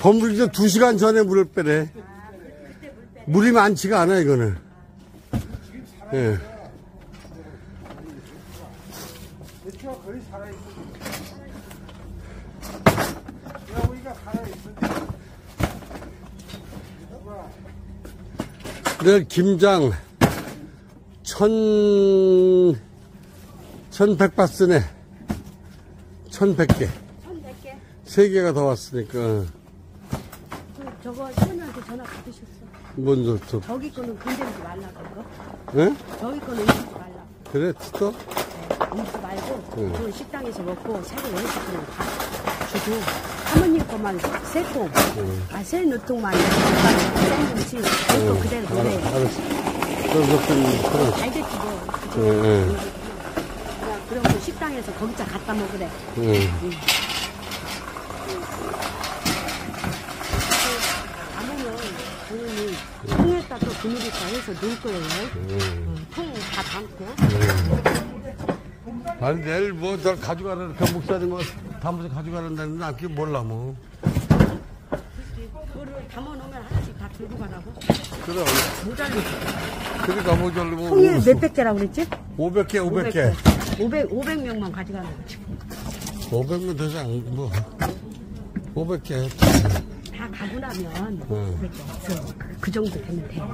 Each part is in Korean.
건물 이제 2시간 전에 물을 빼래. 물이 많지가 않아, 이거는. 예. 내일 김장 1100바스네. 1100개. 1100개? 3개가 더 왔으니까. 저거 시어머니한테 전화 받으셨어. 뭔 좋죠? 저기 거는 건드리지 말라고 그거. 예? 저기 거는 움직이지 말라고. 그래, 또? 네, 움직이지 말고 그 식당에서 먹고 새로 음식을 다 주고 사모님 것만 세 통, 세 누통만 샌드위치 이거 그대로 보내. 알았어. 그럼 그래. 알겠지 뭐. 예. 그냥 그럼 식당에서 거기다 갖다 먹으래. 남으면 본인이 통에다 또 비닐에다 해서 넣을 거예요. 통 다 담고. 아니, 내일 뭐, 저 가져가라, 그 목사님 뭐, 담아서 가져가란다는데, 난 그게 몰라, 뭐. 그거를 담아놓으면 하나씩 다 들고 가라고? 그래. 모자르지. 그러니까 모자르고. 통에 몇백 개라고 그랬지? 500개. 500명만 가져가는 거지. 500명 되지 않, 뭐. 500개. 다 가고 나면, 그 정도 되면 돼.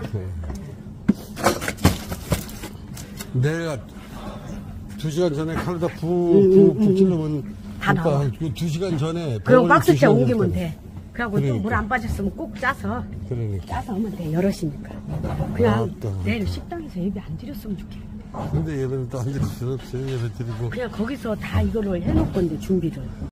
내가 2시간 전에 칼로다 푹 찔러면. 다 나와. 2시간 전에. 그럼 박스째 옮기면 돼. 그래갖고 또 그러니까. 물 안 빠졌으면 꼭 짜서. 그러니까. 짜서 하면 돼. 여럿이니까. 그냥 또. 내일 식당에서 예배 안 드렸으면 좋겠어. 근데 얘는 또 안 드릴 수는 없어요. 얘는 드리고. 그냥 거기서 다 이거를 해놓을 건데, 준비를.